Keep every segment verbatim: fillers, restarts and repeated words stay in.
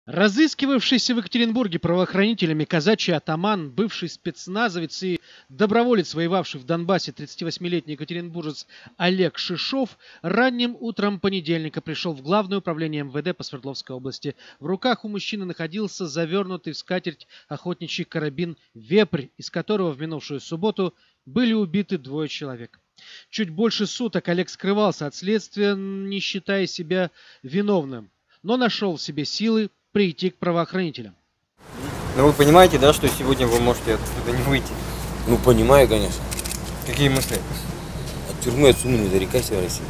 Разыскивавшийся в Екатеринбурге правоохранителями казачий атаман, бывший спецназовец и доброволец, воевавший в Донбассе, тридцативосьмилетний екатеринбуржец Олег Шишов, ранним утром понедельника пришел в Главное управление эм вэ дэ по Свердловской области. В руках у мужчины находился завернутый в скатерть охотничий карабин «Вепрь», из которого в минувшую субботу были убиты двое человек. Чуть больше суток Олег скрывался от следствия, не считая себя виновным, но нашел в себе силы прийти к правоохранителям. Ну вы понимаете, да, что сегодня вы можете отсюда не выйти? Ну понимаю, конечно. Какие мысли? От тюрьмы, от суммы не зарекайся в России.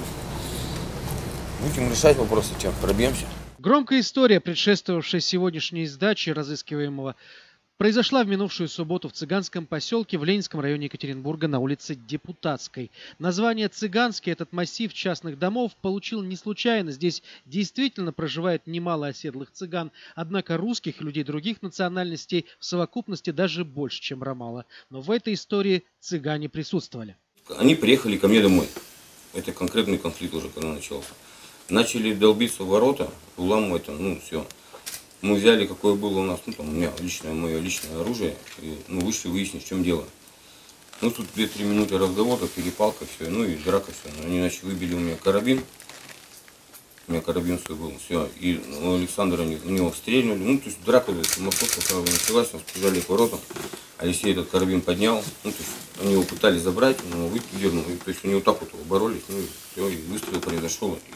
Будем решать вопросы, чем пробьемся. Громкая история, предшествовавшая сегодняшней сдаче разыскиваемого, произошла в минувшую субботу в цыганском поселке в Ленинском районе Екатеринбурга на улице Депутатской. Название «Цыганский» этот массив частных домов получил не случайно. Здесь действительно проживает немало оседлых цыган, однако русских и людей других национальностей в совокупности даже больше, чем Ромала. Но в этой истории цыгане присутствовали. Они приехали ко мне домой. Это конкретный конфликт уже когда начался. Начали долбиться в ворота, уламывать там, ну все. Мы взяли, какое было у нас, ну там у меня личное, мое личное оружие, и ну, вышли выяснить, в чем дело. Ну тут две-три минуты разговора, перепалка, все, ну и драка, все. Они начали, выбили у меня карабин, у меня карабин свой был, все. И у Александра они, у него стрельнули, ну то есть драка, московская сразу началась, нас побежали к воротам. Алексей этот карабин поднял, ну то есть они его пытались забрать, но он выдернул, и, то есть они вот так вот боролись, ну и все, и выстрел произошел. И,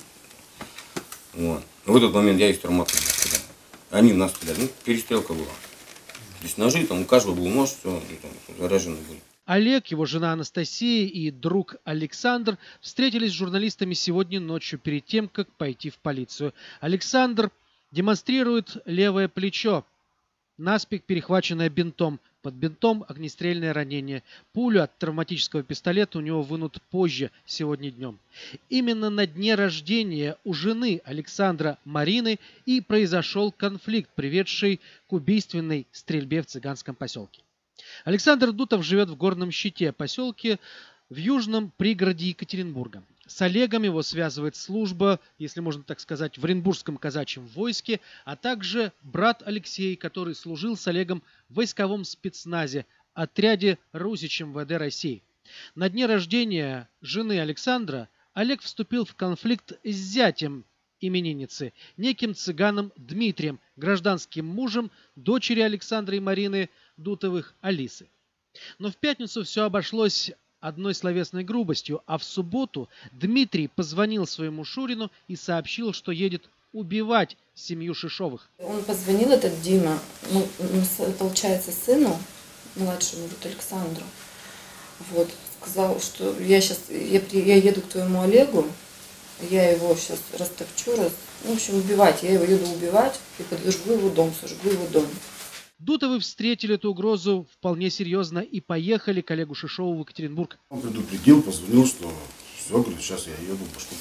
вот. В этот момент я их тормознул. Они в нас стреляли. Ну, перестрелка была. Здесь ножи, там у каждого был нож, все, там, заряжены были. Олег, его жена Анастасия и друг Александр встретились с журналистами сегодня ночью перед тем, как пойти в полицию. Александр демонстрирует левое плечо, наспех перехваченное бинтом. Под бинтом огнестрельное ранение. Пулю от травматического пистолета у него вынут позже, сегодня днем. Именно на дне рождения у жены Александра Марины и произошел конфликт, приведший к убийственной стрельбе в цыганском поселке. Александр Дутов живет в Горном Щите, поселке в южном пригороде Екатеринбурга. С Олегом его связывает служба, если можно так сказать, в Оренбургском казачьем войске, а также брат Алексей, который служил с Олегом в войсковом спецназе, отряде Русич эм вэ дэ России. На дне рождения жены Александра Олег вступил в конфликт с зятем именинницы, неким цыганом Дмитрием, гражданским мужем дочери Александра и Марины Дутовых Алисы. Но в пятницу все обошлось одной словесной грубостью, а в субботу Дмитрий позвонил своему Шурину и сообщил, что едет убивать семью Шишовых. Он позвонил, этот Дима, ну, получается, сыну, младшему вот Александру, вот, сказал, что я сейчас, я, я еду к твоему Олегу, я его сейчас растопчу, раз, в общем, убивать, я его еду убивать и подожгу его дом, сожгу его дом. Дутовы встретили эту угрозу вполне серьезно и поехали к Олегу Шишову в Екатеринбург. Он предупредил, позвонил, что все, говорит, сейчас я еду, башку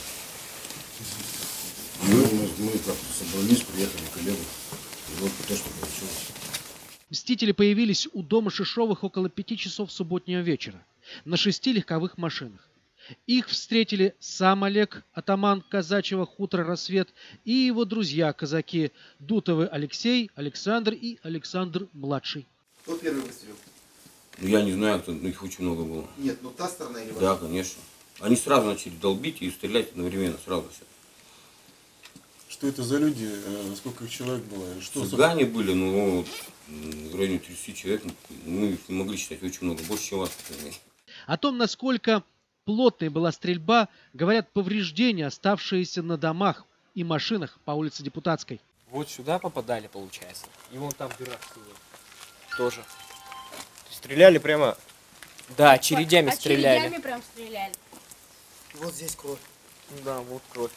пострадал. Мы, мы, мы как собрались, приехали к Олегу, и вот то, что получилось. Мстители появились у дома Шишовых около пяти часов субботнего вечера на шести легковых машинах. Их встретили сам Олег, атаман казачьего хутора «Рассвет», и его друзья-казаки Дутовы Алексей, Александр и Александр-младший. Кто первый выстрелил? Ну, я не знаю, кто, их очень много было. Нет, ну та сторона или ваша? Да, конечно. Они сразу начали долбить и стрелять одновременно, сразу все. Что это за люди? Сколько их человек было? Что Цыгане были, ну, в районе тридцати человек. Мы их не могли считать очень много, больше, чем вас. О том, насколько плотной была стрельба, говорят повреждения, оставшиеся на домах и машинах по улице Депутатской. Вот сюда попадали, получается. И вон там дыра тоже. Стреляли прямо. Да, чередями а стреляли. Чередями прям стреляли. Вот здесь кровь. Да, вот кровь.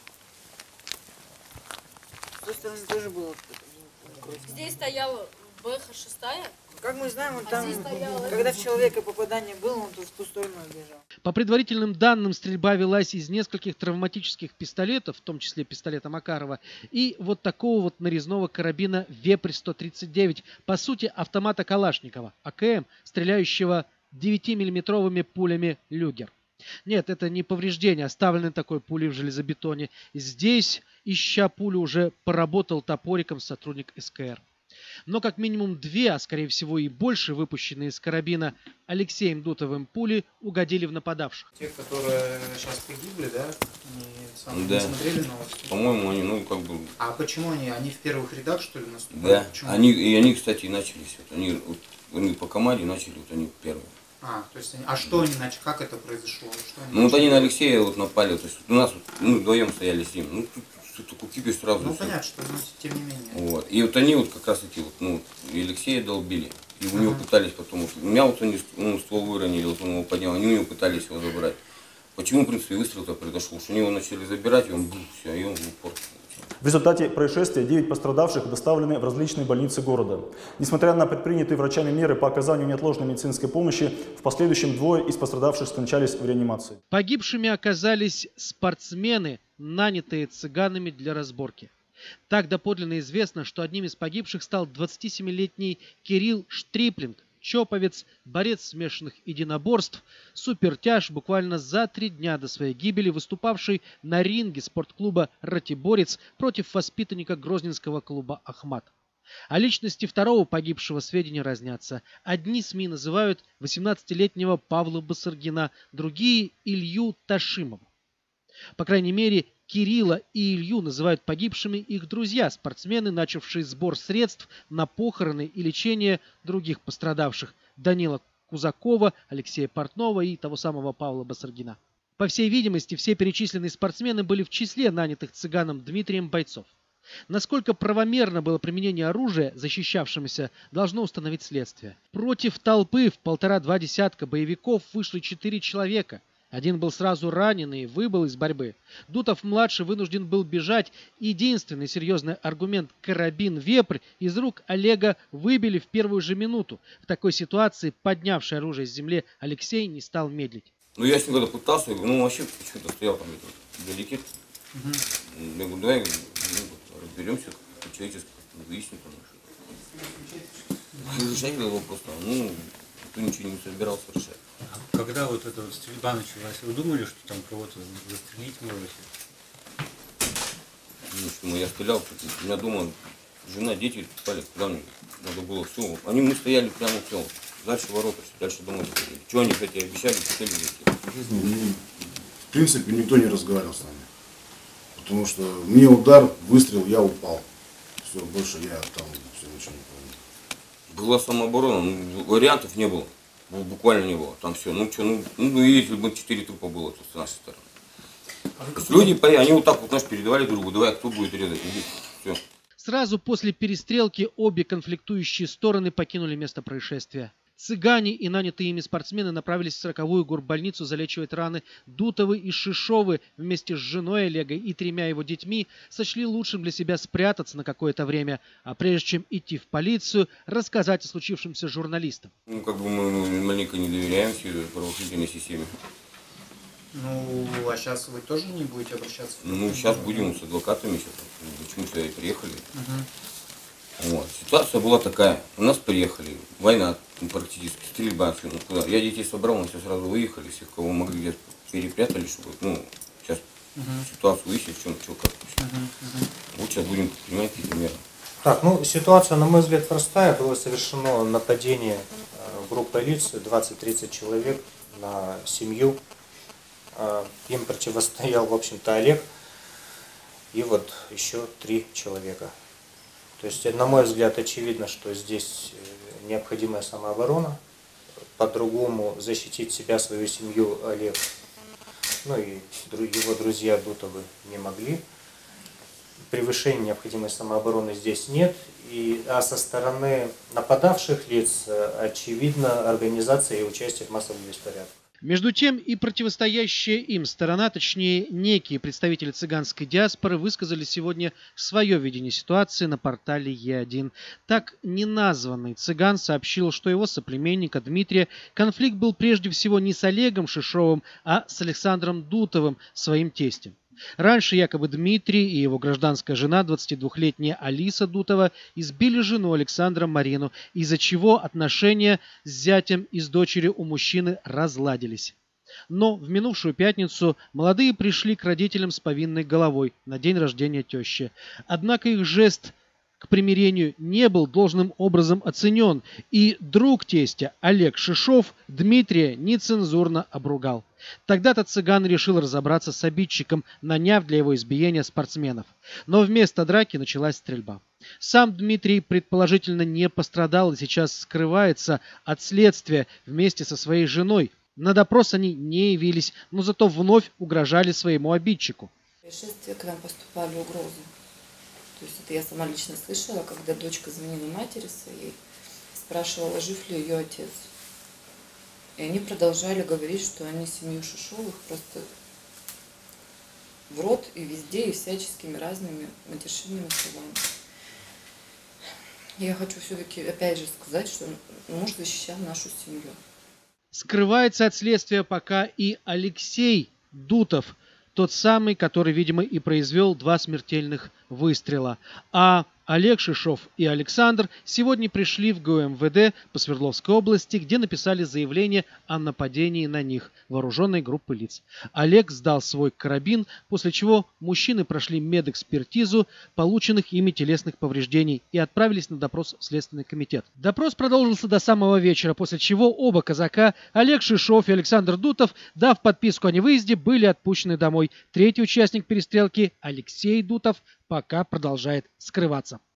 С той стороны тоже было кровь. Здесь стояла бэ ха шесть. Как мы знаем, он А там, здесь стояла когда в человека попадание было, он тут в ту сторону бежал. По предварительным данным, стрельба велась из нескольких травматических пистолетов, в том числе пистолета Макарова, и вот такого вот нарезного карабина «Вепрь сто тридцать девять», по сути автомата Калашникова, а ка эм, стреляющего девятимиллиметровыми пулями «Люгер». Нет, это не повреждение, оставленной такой пулей в железобетоне. Здесь ища пулю, уже поработал топориком сотрудник эс ка эр. Но как минимум две, а скорее всего и больше, выпущенные из карабина Алексеем Дутовым пули угодили в нападавших. Те, которые сейчас погибли, да? Они сам Да. не смотрели новости? По-моему, они, ну, как бы... А почему они? Они в первых рядах, что ли, наступают? Да, Почему? они, и они, кстати, и начались. Вот, они, вот, они по команде начали, вот они первые. А, то есть они... А что они начали? Как это произошло? Что они Ну, вот начали? они на Алексея вот напали, то есть у нас, вот, мы вдвоем стояли с ним. Ну, тут, тут такой кипиш сразу. Ну, всё. понятно, что, ну, тем не менее. Вот. И вот они вот как раз таки, вот, ну, и Алексея долбили. И у него пытались потом, вот, у меня вот они ну, ствол выронили, вот он его поднял, они у него пытались его забрать. Почему, в принципе, выстрел-то произошел? Что они его начали забирать, и он, бум, все, и он в упор. В результате происшествия девять пострадавших доставлены в различные больницы города. Несмотря на предпринятые врачами меры по оказанию неотложной медицинской помощи, в последующем двое из пострадавших скончались в реанимации. Погибшими оказались спортсмены, нанятые цыганами для разборки. Так доподлинно известно, что одним из погибших стал двадцатисемилетний Кирилл Штриплинг, чоповец, борец смешанных единоборств, супертяж, буквально за три дня до своей гибели выступавший на ринге спортклуба «Ратиборец» против воспитанника грозненского клуба «Ахмат». О личности второго погибшего сведения разнятся. Одни СМИ называют восемнадцатилетнего Павла Басаргина, другие – Илью Ташимова. По крайней мере, Кирилла и Илью называют погибшими их друзья, спортсмены, начавшие сбор средств на похороны и лечение других пострадавших – Данила Кузакова, Алексея Портнова и того самого Павла Басаргина. По всей видимости, все перечисленные спортсмены были в числе нанятых цыганом Дмитрием бойцов. Насколько правомерно было применение оружия, защищавшимся, должно установить следствие. Против толпы в полтора-два десятка боевиков вышли четыре человека. Один был сразу ранен и выбыл из борьбы. Дутов-младший вынужден был бежать. Единственный серьезный аргумент – карабин «Вепрь» из рук Олега выбили в первую же минуту. В такой ситуации поднявший оружие с земли Алексей не стал медлить. Ну, я с ним когда пытался, я говорю, ну, вообще, что-то стоял там, вдалеке. Угу. Я говорю, давай, ну, разберемся, по-человечески, выясним там что-то. Решать был вопрос, ну, никто ничего не собирался решать. А когда вот эта вот стрельба началась, вы думали, что там кого-то застрелить можете? Ну, что, я стрелял, у меня дома жена, дети спали, куда мне надо было все. Они мы стояли прямо все. Дальше ворота, дальше дома заходили. Что они, кстати, обещали, хотели зайти? В принципе, никто не разговаривал с нами. Потому что мне удар, выстрел, я упал. Все, больше я там все ничего не помню. Была самооборона, ну, вариантов не было. Буквально не было. Там все. Ну что, ну, ну если бы четыре трупа было, то с нашей стороны. А люди, они вот так вот наш передавали друг другу, давай, кто будет резать. Все. Сразу после перестрелки обе конфликтующие стороны покинули место происшествия. Цыгане и нанятые ими спортсмены направились в сороковую горбольницу залечивать раны. Дутовы и Шишовы вместе с женой Олега и тремя его детьми сочли лучшим для себя спрятаться на какое-то время, а прежде чем идти в полицию, рассказать о случившемся журналистам. Ну, как бы мы ну, маленько не доверяем всей правоохранительной системе. Ну, а сейчас вы тоже не будете обращаться? Ну, сейчас будем с адвокатами, сейчас, почему сюда и приехали. Угу. Вот. Ситуация была такая, у нас приехали, война практически, стрельба, ну, куда. Я детей собрал, мы все сразу выехали, всех, кого могли, где-то перепрятали, чтобы, ну, сейчас угу. ситуацию выяснить, в чем, что, как. Угу. Угу. Вот сейчас будем принимать какие-то меры. Так, ну, ситуация, на мой взгляд, простая. Было совершено нападение группой лиц, двадцать-тридцать человек на семью. Им противостоял, в общем-то, Олег и вот еще три человека. То есть, на мой взгляд, очевидно, что здесь необходимая самооборона. По-другому защитить себя, свою семью Олег, ну и его друзья Дутовы не могли. Превышения необходимой самообороны здесь нет. И, а со стороны нападавших лиц, очевидно, организация и участие в массовых беспорядках. Между тем и противостоящая им сторона, точнее некие представители цыганской диаспоры, высказали сегодня свое видение ситуации на портале Е один. Так неназванный цыган сообщил, что его соплеменника Дмитрия конфликт был прежде всего не с Олегом Шишовым, а с Александром Дутовым, своим тестем. Раньше якобы Дмитрий и его гражданская жена, двадцатидвухлетняя Алиса Дутова, избили жену Александра Марину, из-за чего отношения с зятем и с дочерью у мужчины разладились. Но в минувшую пятницу молодые пришли к родителям с повинной головой на день рождения тещи. Однако их жест к примирению не был должным образом оценен, и друг тестя Олег Шишов Дмитрия нецензурно обругал. Тогда-то цыган решил разобраться с обидчиком, наняв для его избиения спортсменов. Но вместо драки началась стрельба. Сам Дмитрий предположительно не пострадал и сейчас скрывается от следствия вместе со своей женой. На допрос они не явились, но зато вновь угрожали своему обидчику. Происшествие, к нам поступали угрозы. То есть это я сама лично слышала, когда дочка звонила матери своей, спрашивала, жив ли ее отец. И они продолжали говорить, что они семью Шишовых просто в рот и везде, и всяческими разными матершинными словами. Я хочу все-таки опять же сказать, что муж защищал нашу семью. Скрывается от следствия пока и Алексей Дутов, тот самый, который, видимо, и произвел два смертельных выстрела. А Олег Шишов и Александр сегодня пришли в гэ у эм вэ дэ по Свердловской области, где написали заявление о нападении на них вооруженной группы лиц. Олег сдал свой карабин, после чего мужчины прошли медэкспертизу полученных ими телесных повреждений и отправились на допрос в Следственный комитет. Допрос продолжился до самого вечера, после чего оба казака, Олег Шишов и Александр Дутов, дав подписку о невыезде, были отпущены домой. Третий участник перестрелки, Алексей Дутов, пока продолжает скрываться.